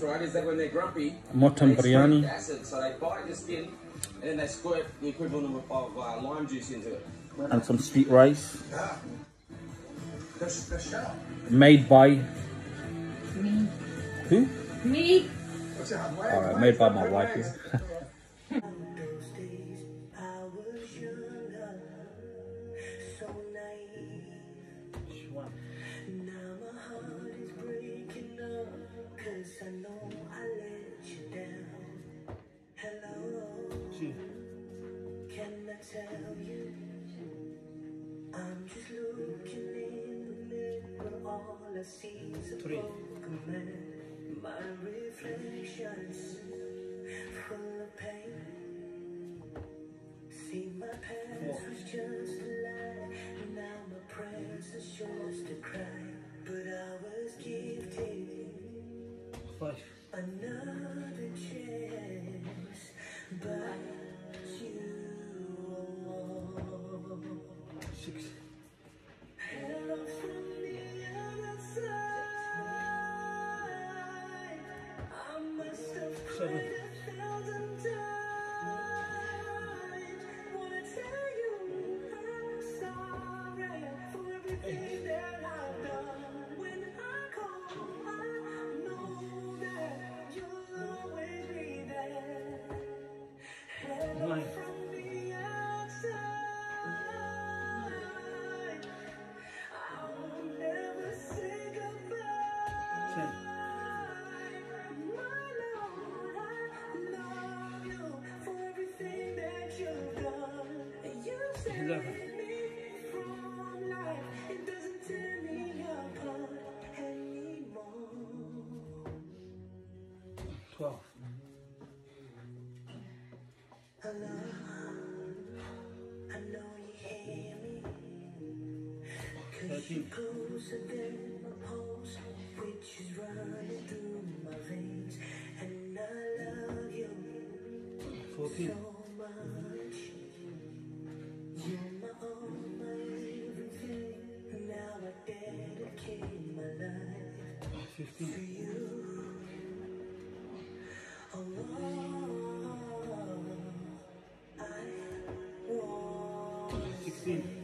right, is that when they're grumpy, Mutton they biryani. excrete acid, so they bite your skin and then they squirt the equivalent of lime juice into it. And some sweet rice. Made by... Me. Who? Me. Alright, made by my wife. Yeah. I'm just looking in the mirror, all I see is a broken man. My reflections full of pain. See, my past was just a lie, now my presence is just a cry. But I was gifted another chance by you. Hello from the other side. I must have cried 1,000 times. Wanna tell you I'm sorry for everything that I've done. When I call, I know that you'll always be there. Hello from the outside. Closer than my pulse, which is running through my veins, and I love you 14. So much. You're my all, my everything. Now I dedicate my life 15. To you. Oh, I want 16.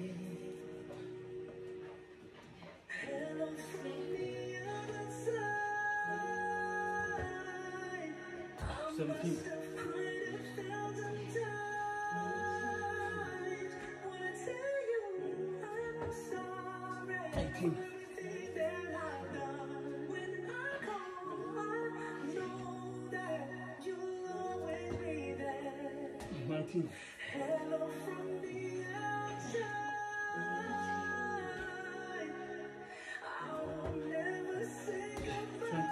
Hello from the outside. I will never say goodbye. 20.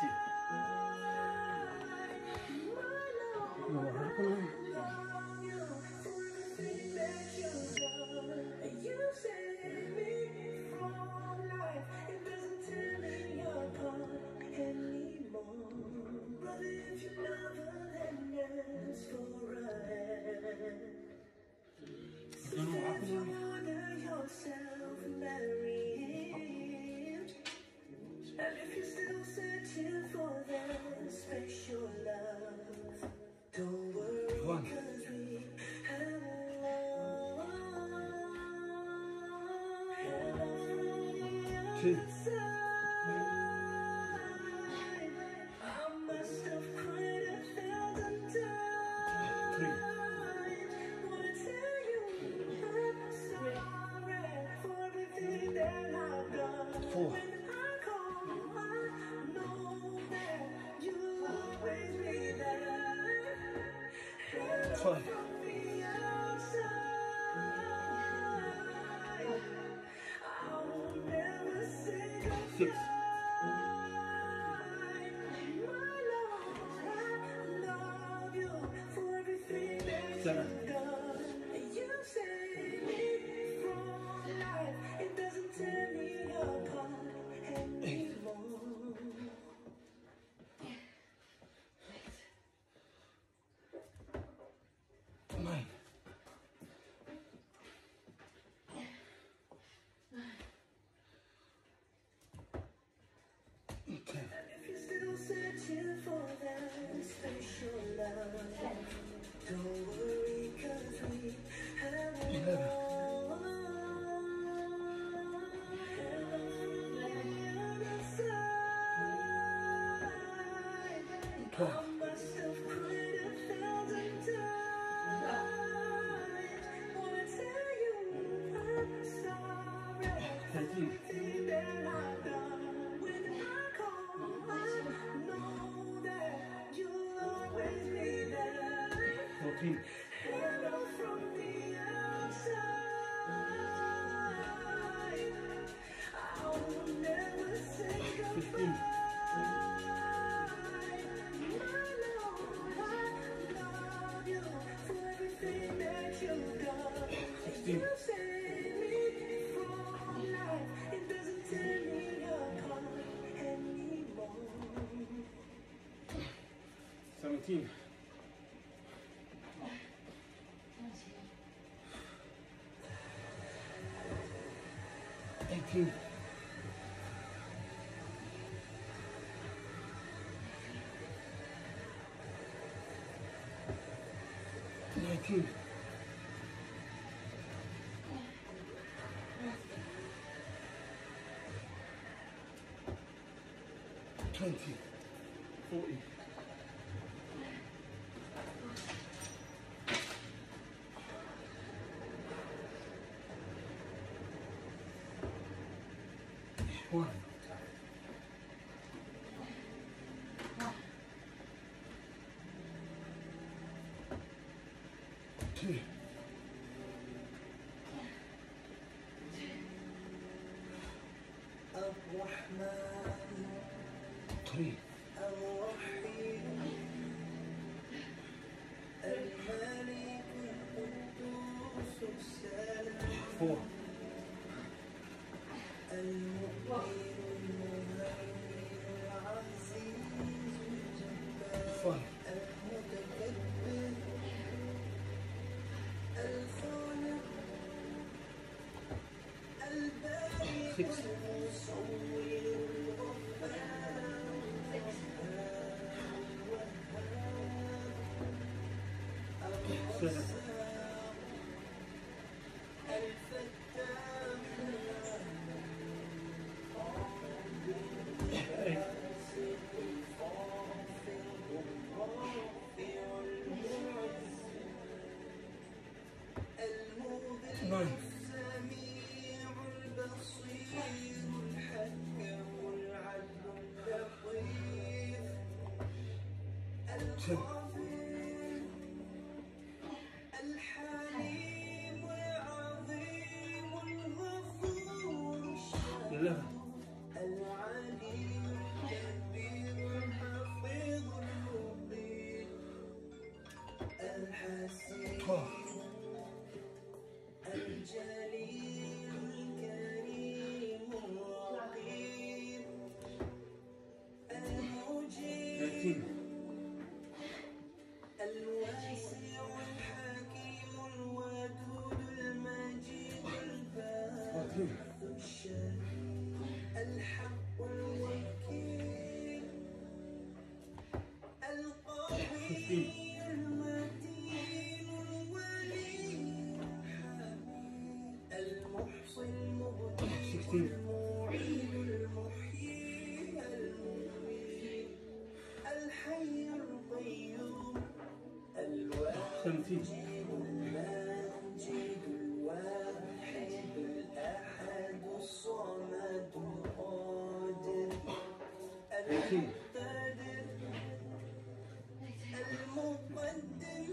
My love, I love you for everything that you've done. You saved me from life. It doesn't tear me apart anymore. Brother, if you love her, then ask for a hand. Order yourself married. And if you're still searching for that special love, don't worry, 'cause we have one. 2. I must have cried 1,000 times. 3. If you're still searching for Don't worry, 'cause we have it 11. all. Other side. 12. I myself cried 1,000 times. Wanna tell you I'm sorry. 13. Everything that I've done. When I call, I know that you'll always be there. 14. Hello from the outside. I will never say goodbye. My Lord, I love you for everything that you've done. 16. You saved me from life. It doesn't tear me apart anymore. 17. 18. 19. 20. 40. 1. 2. 3. الرحيم الملك القدوس السلام 4. المؤمن المهيمن العزيز الجبار 5. المتكبر الخالق البارئ 6. المصور الغفار الوهاب 7. الفتاح 8. المبدع السميع البصير الحكم العدل اللطيف الغفور الحليم العظيم الغفور الشهيد 11. العليم الكبير الحفيظ المبين الحسيب 12. الجليل الكريم الرقيب المجيب 13. الواسع الحكيم الودود المجيد الباعث الشهيد الحق الوكيل القوي المتين الولي الحميد المحصي المبدع 16. المعيد المحيي المميت الحي القيوم الواحد 17. الماجد الواحد الأحد الصمد القادر المقتدر المقدم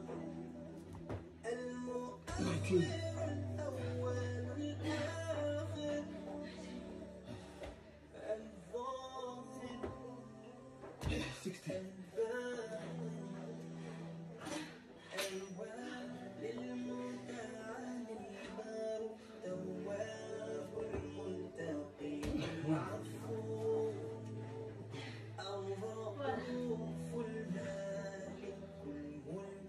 المؤخر الأول الآخر الظاهر 16. الباطن الوالي المتعالي البار التواب المنتقي العفو الرؤوف المالك الملك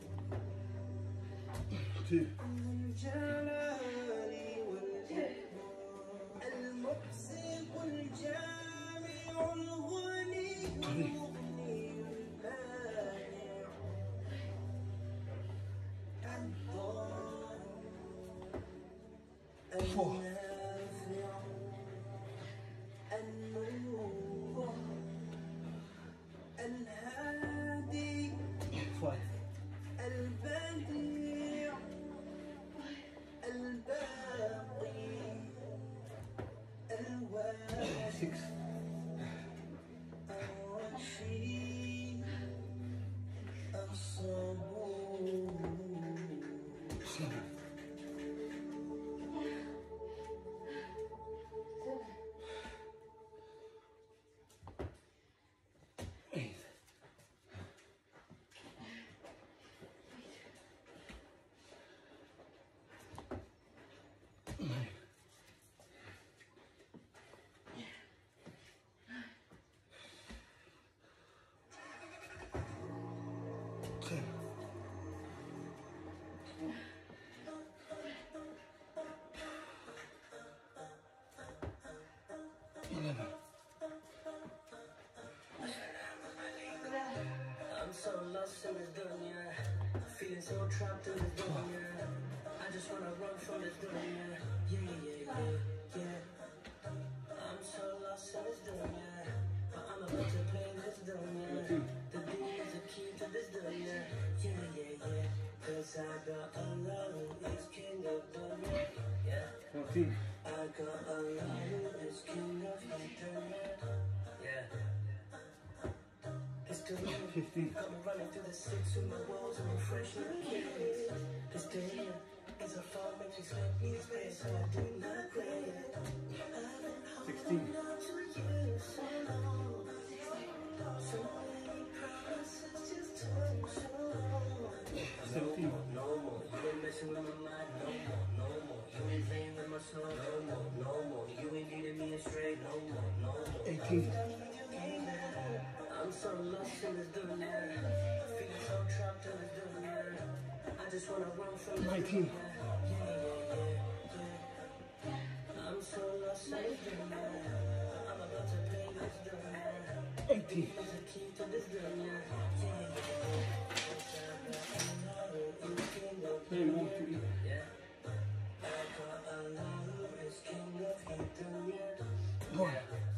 2. الجلال والإكرام المقسط الجامع الغني المغني المانع 4. الهادي 5. البديع الباقي الواحد 6. الرشيد الصبور 7. I'm so lost in this dunya, feeling so trapped in this dunya. I just wanna run from this dunya. Yeah. I'm so lost in this dunya, but I'm about to play this dunya. The beat is the key to this dunya. Yeah. Cause I got Allah who is king of dunya. Yeah. 14. I got Allah who is king of dunya. Yeah. It's too late. 15. Come running through the six with my walls and refresh my kids. This day is a fall, makes me slip in space, so I do not regret. I've been 16. holding on to you so long. So many promises just took so long. 17. No more, you ain't messing with my mind, no more. You ain't playing with my soul, no more. You ain't leading me astray, no more. 18. I'm so lost in this dunya, feeling so trapped in this dunya. I just wanna run from this 19. dunya. Yeah. I'm so lost in this dunya, I'm about to play this dunya. 18. There's a key to this dunya. Play 1 to eat. Yeah. I got Allah who is king of dunya. 1.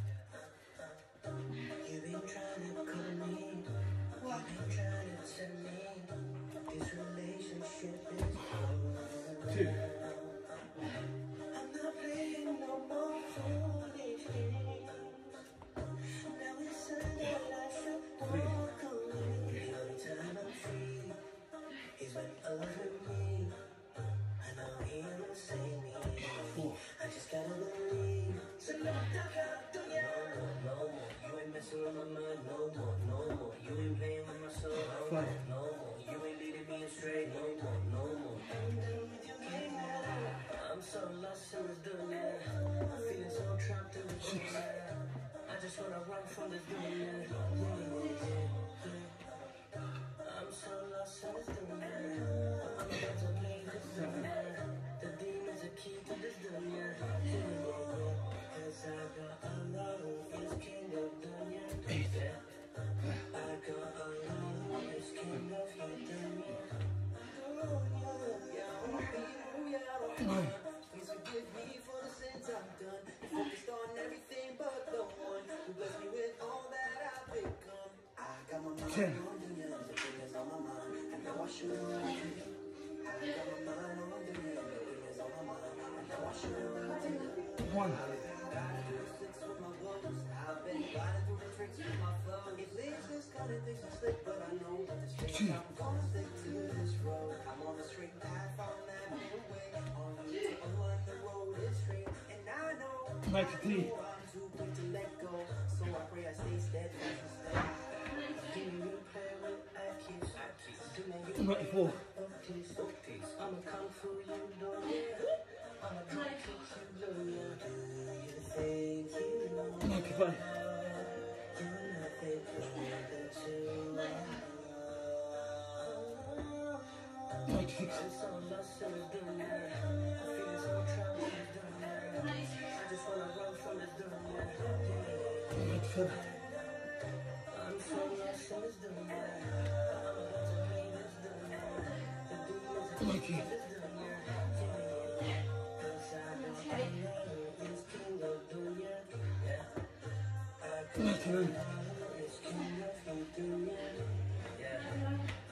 You've been trying to call me, you've been trying to tell me this relationship is over. 2. I'm not playing no more foolish games. Now it's time that I should walk away. The only time I'm free is when other me. I know he will save me. 4. I just gotta believe. So no more. You ain't messing with my mind, no more. You ain't playing with my soul, no more. You ain't leading me astray, no more. I'm so lost in this dunya, feeling so trapped in this dunya. I just wanna run from this dunya. Yeah. I'm so lost in this dunya, I'm about to play this dunya. The demon's a key to this dunya. Yeah. Cause I got Allah who is king of dunya. Yeah. I got Allah who is king of dunya. Please forgive me for the sins I've done. Focused on everything but the one who blessed me with all that I've become. I got my mind 10. on dunya, the thing is on my mind. I know I shouldn't run to you. I got my mind on dunya, the thing is on my mind. I know I shouldn't run to you. 1. I've been riding through the tricks with my flow. It leads this kind of things to slip, but I know that the straight I'm gonna stick to this road. I'm on the straight path, I'm that new way. On the road is straight, and I know 93. I'm too quick to let go. So I pray I stay steadfast and stay. Give me play with Akis. Do me 94. I'ma come for you, don't I'ma try to keep you loyal. Do you think you know? 95. You're not the girl that you are. 96. I'm so lost in this dunya. I feel so trapped in this dunya. I just wanna run from this dunya. 97. I'm so lost in this dunya. I'm about to play this dunya. The demons are 90. this dunya. Cause I 이렇게는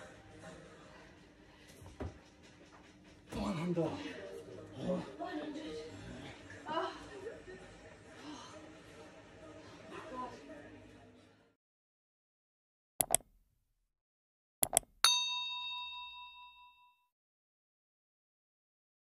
또한 한다.